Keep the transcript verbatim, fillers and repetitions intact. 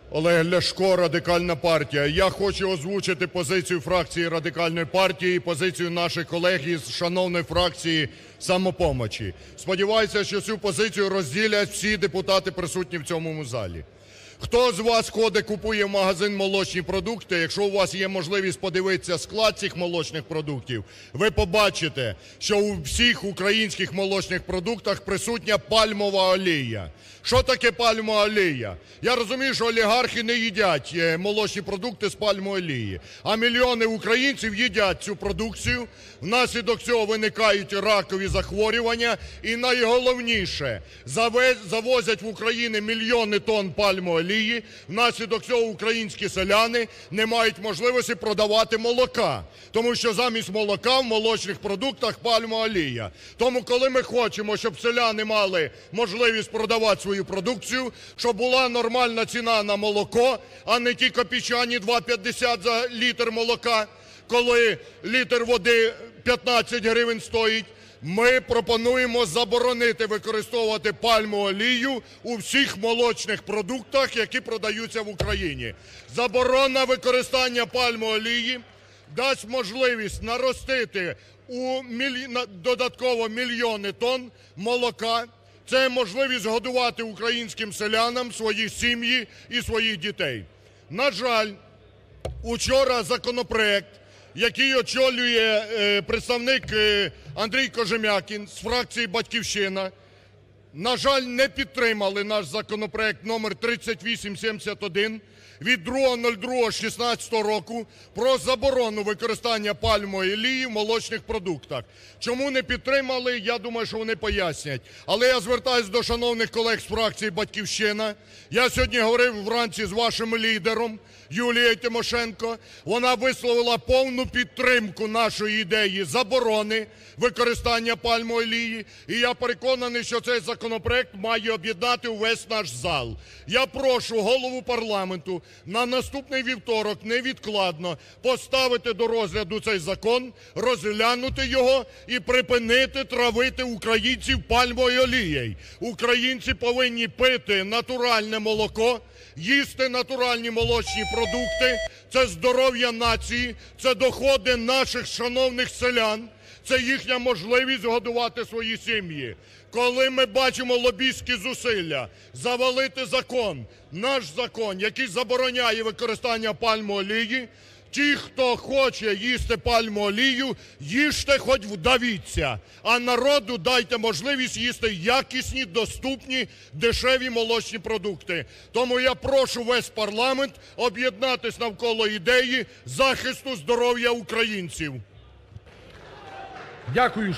Олег Ляшко, Радикальна партія. Я хочу озвучити позицію фракції Радикальної партії і позицію наших колег із шановної фракції "Самопомочі". Сподіваюся, що цю позицію розділять всі депутати, присутні в цьому залі. Хто з вас ходить, купує в магазин молочні продукти, якщо у вас є можливість подивитися склад цих молочних продуктів, ви побачите, що у всіх українських молочних продуктах присутня пальмова олія. Що таке пальмова олія? Я розумію, що олігархи не їдять молочні продукти з пальмової олії, а мільйони українців їдять цю продукцію, внаслідок цього виникають ракові захворювання і найголовніше, завозять в Україну мільйони тонн пальмової олії, внаслідок цього українські селяни не мають можливості продавати молока, тому що замість молока в молочних продуктах пальмова олія. Тому, коли ми хочемо, щоб селяни мали можливість продавати свою продукцію, щоб була нормальна ціна на молоко, а не ті копійчані два п'ятдесят за літр молока, коли літр води п'ятнадцять гривень стоїть, ми пропонуємо заборонити використовувати пальмову олію у всіх молочних продуктах, які продаються в Україні. Заборона використання пальмової олії дасть можливість наростити у міль... додатково мільйони тонн молока. Це можливість годувати українським селянам свої сім'ї і своїх дітей. На жаль, учора законопроект, який очолює е, представник е, Андрій Кожем'якін з фракції "Батьківщина", на жаль, не підтримали наш законопроект номер тридцять вісім сімдесят один від другого другого шістнадцятого року про заборону використання пальмової олії в молочних продуктах. Чому не підтримали, я думаю, що вони пояснять. Але я звертаюсь до шановних колег з фракції "Батьківщина". Я сьогодні говорив вранці з вашим лідером Юлією Тимошенко. Вона висловила повну підтримку нашої ідеї заборони використання пальмової олії. І я переконаний, що цей законопроект має об'єднати увесь наш зал. Я прошу голову парламенту на наступний вівторок невідкладно поставити до розгляду цей закон, розглянути його і припинити травити українців пальмовою олією. Українці повинні пити натуральне молоко, їсти натуральні молочні продукти. Це здоров'я нації, це доходи наших шановних селян, це їхня можливість годувати свої сім'ї. Коли ми бачимо лобістські зусилля завалити закон, наш закон, який забороняє використання пальмової олії, ті, хто хоче їсти пальмову олію, їжте, хоч вдавіться, а народу дайте можливість їсти якісні, доступні, дешеві молочні продукти. Тому я прошу весь парламент об'єднатись навколо ідеї захисту здоров'я українців. Дякую.